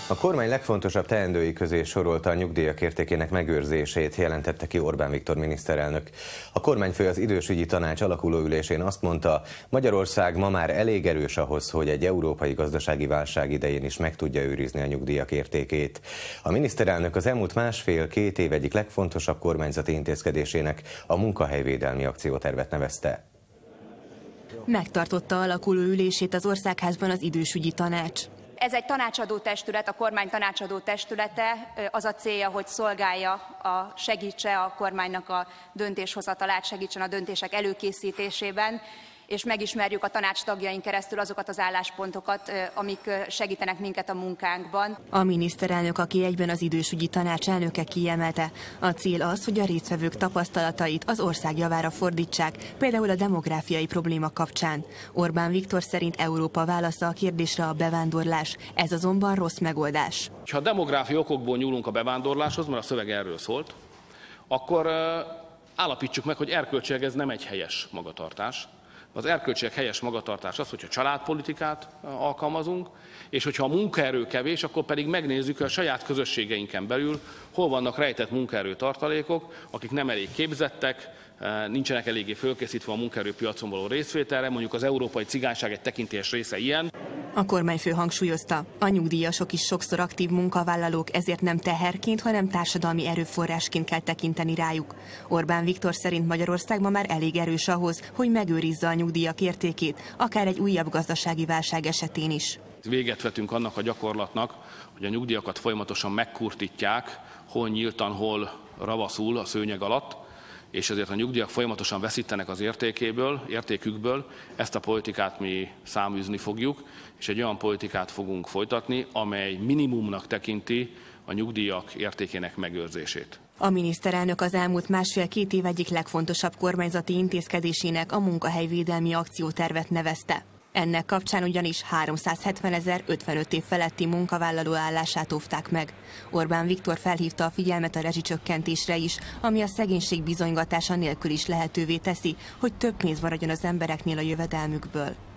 A kormány legfontosabb teendői közé sorolta a nyugdíjak értékének megőrzését, jelentette ki Orbán Viktor miniszterelnök. A kormányfő az idősügyi tanács alakuló ülésén azt mondta, Magyarország ma már elég erős ahhoz, hogy egy európai gazdasági válság idején is meg tudja őrizni a nyugdíjak értékét. A miniszterelnök az elmúlt másfél-két év egyik legfontosabb kormányzati intézkedésének a munkahelyvédelmi akciótervet nevezte. Megtartotta alakuló ülését az Országházban az idősügyi tanács. Ez egy tanácsadó testület, a kormány tanácsadó testülete. Az a célja, hogy szolgálja, segítse a kormánynak a döntéshozatalát, segítsen a döntések előkészítésében, és megismerjük a tanács tagjain keresztül azokat az álláspontokat, amik segítenek minket a munkánkban. A miniszterelnök, aki egyben az idősügyi tanács elnöke, kiemelte, a cél az, hogy a résztvevők tapasztalatait az ország javára fordítsák, például a demográfiai probléma kapcsán. Orbán Viktor szerint Európa válasza a kérdésre a bevándorlás, ez azonban rossz megoldás. Ha demográfiai okokból nyúlunk a bevándorláshoz, mert a szöveg erről szólt, akkor állapítsuk meg, hogy erkölcsileg ez nem egy helyes magatartás. Az erkölcsileg helyes magatartás az, hogyha családpolitikát alkalmazunk, és hogyha a munkaerő kevés, akkor pedig megnézzük, hogy a saját közösségeinken belül hol vannak rejtett munkaerő tartalékok, akik nem elég képzettek, nincsenek eléggé fölkészítve a munkaerőpiacon való részvételre, mondjuk az európai cigányság egy tekintélyes része ilyen. A kormányfő hangsúlyozta, a nyugdíjasok is sokszor aktív munkavállalók, ezért nem teherként, hanem társadalmi erőforrásként kell tekinteni rájuk. Orbán Viktor szerint Magyarország ma már elég erős ahhoz, hogy megőrizze a nyugdíjak értékét, akár egy újabb gazdasági válság esetén is. Véget vetünk annak a gyakorlatnak, hogy a nyugdíjakat folyamatosan megkurtítják, hol nyíltan, hol ravaszul a szőnyeg alatt, és ezért a nyugdíjak folyamatosan veszítenek az értékükből. Ezt a politikát mi száműzni fogjuk, és egy olyan politikát fogunk folytatni, amely minimumnak tekinti a nyugdíjak értékének megőrzését. A miniszterelnök az elmúlt másfél-két év egyik legfontosabb kormányzati intézkedésének a munkahelyvédelmi akciótervet nevezte. Ennek kapcsán ugyanis 370 000 55 év feletti munkavállaló állását óvták meg. Orbán Viktor felhívta a figyelmet a rezsicsökkentésre is, ami a szegénység bizonygatása nélkül is lehetővé teszi, hogy több pénz maradjon az embereknél a jövedelmükből.